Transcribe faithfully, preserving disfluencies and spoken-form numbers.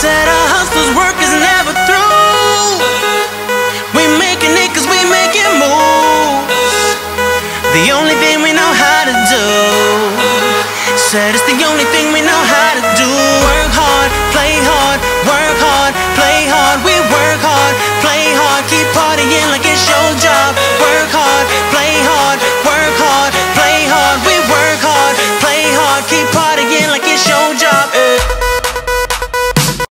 Said our hustler's work is never through. We making it cause we making moves. The only thing we know how to do. Said it's the only thing we know how to do.